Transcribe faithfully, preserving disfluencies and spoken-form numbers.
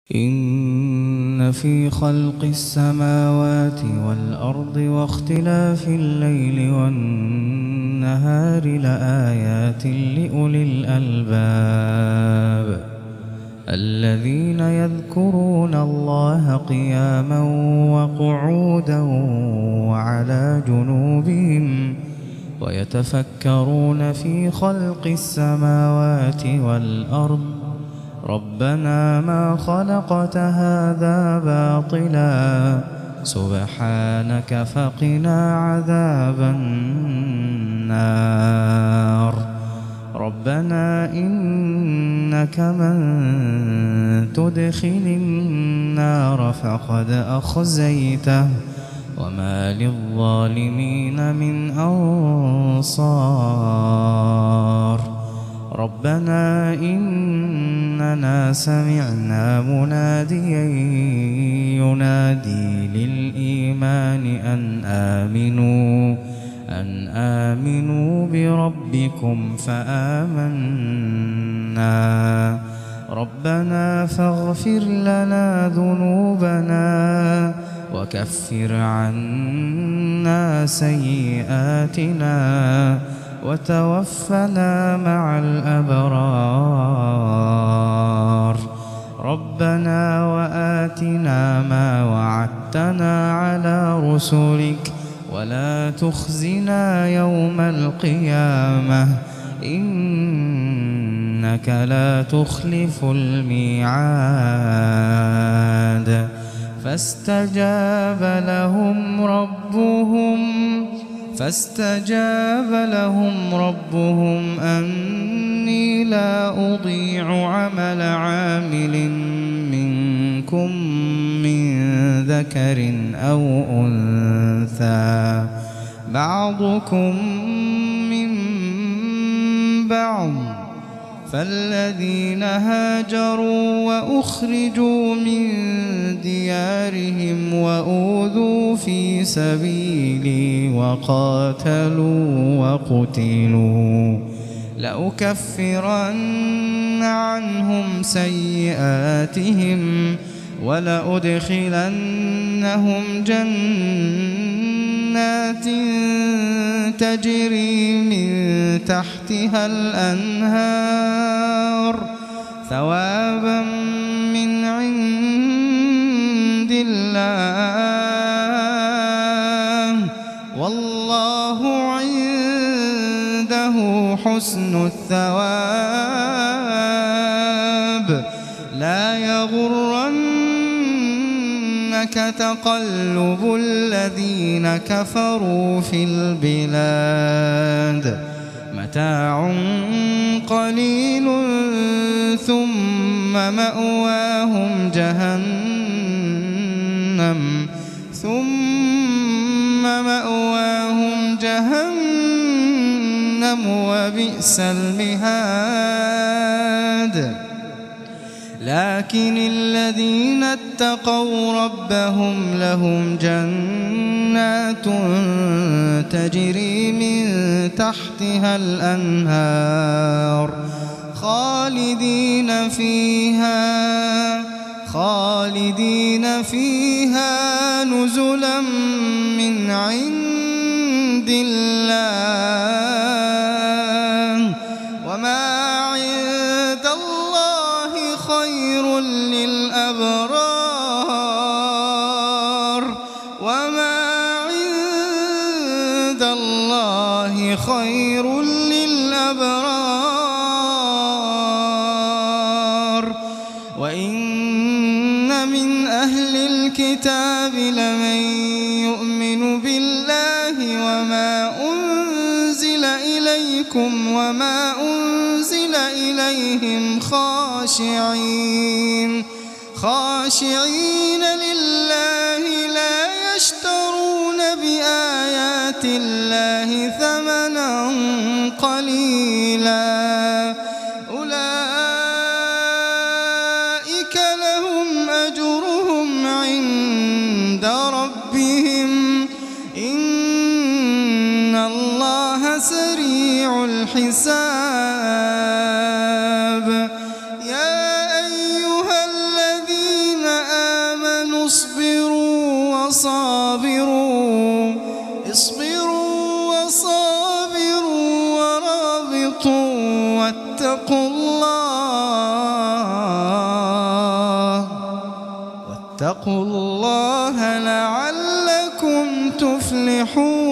إن في خلق السماوات والأرض واختلاف الليل والنهار لآيات لأولي الألباب الذين يذكرون الله قياما وقعودا وعلى جنوبهم ويتفكرون في خلق السماوات والأرض ربنا ما خلقت هذا باطلا سبحانك فقنا عذاب النار ربنا إنك من تدخل النار فقد أخزيته وما للظالمين من أنصار ربنا إننا سمعنا مناديا ينادي للإيمان أن آمنوا أن آمنوا بربكم فآمنا ربنا فاغفر لنا ذنوبنا وكفر عنا سيئاتنا وتوفنا مع الأبرار ربنا وآتنا ما وعدتنا على رسلك ولا تخزنا يوم القيامة إنك لا تخلف الميعاد فاستجاب لهم ربهم فاستجاب لهم ربهم أني لا أضيع عمل عامل منكم من ذكر أو أنثى بعضكم من بعض فالذين هاجروا وأخرجوا من ديارهم وأوذوا في سبيلي وقاتلوا وقتلوا لأكفرن عنهم سيئاتهم ولأدخلنهم جنات تجري من تحتها الأنهار ثوابا من عند الله والله عنده حسن الثواب لا يغرنك تقلب الذين كفروا في البلاد متاع قليل ثم مأواهم جهنم ثم مأواهم جهنم وبئس المهاد لكن الذين اتقوا ربهم لهم جنات تجري من تحتها الأنهار خالدين فيها خالدين فيها نزلا من عند الله وما عند الله خير للأبرار وما عند الله خير للأبرار وإن من أهل الكتاب لمن يؤمن بالله وما أنزل إليكم وما أنزل إليهم خاشعين خاشعين لله لا يشترون بآيات الله ثمنا قليلا أولئك لهم أجرهم عند ربهم إن الله سريع الحساب يا أيها الذين اصبروا وصابروا ورابطوا واتقوا الله واتقوا الله لعلكم تفلحون.